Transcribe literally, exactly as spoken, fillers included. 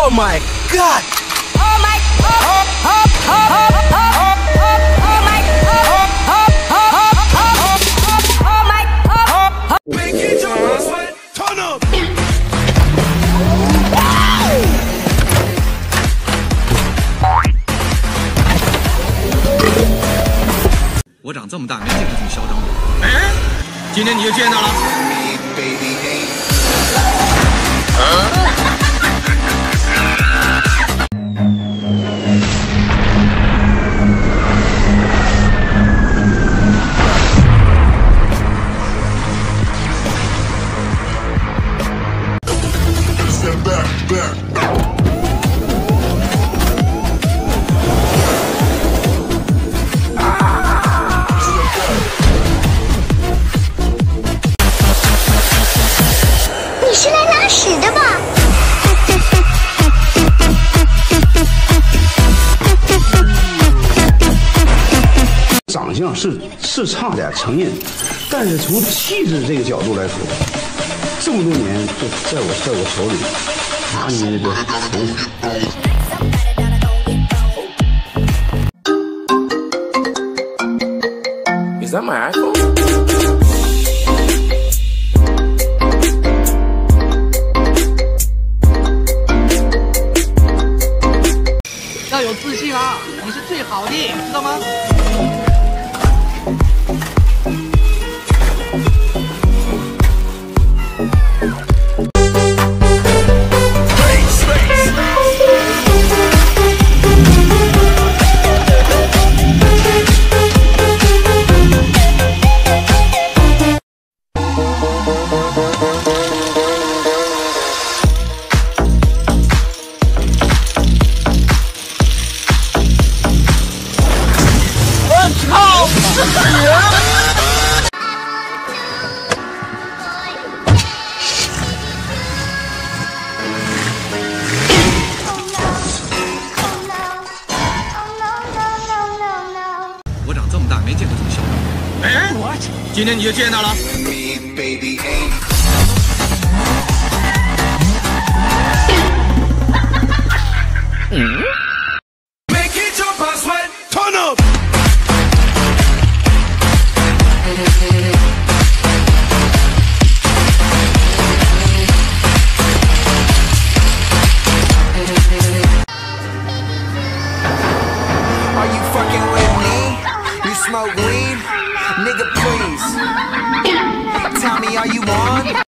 Oh my God! Oh my! Oh oh oh oh oh oh my! Oh oh oh oh my! Oh oh. Make it your password. Turn up. 我长这么大没见过这么嚣张的。 哎，今天你就见到了。Step back, back. 你是来拉屎的吧？ 长相是是差点承认，但是从气质这个角度来说，这么多年就在我在我手里拿捏的头。 Is that my iPhone? 要有自信啊！你是最好的，知道吗？ 我长这么大没见过这么嚣张的。 哎，今天你就见到了。嗯。Make it your password. Turn up. Are you fucking with me? You smoke weed? Nigga, please. Tell me, are you on?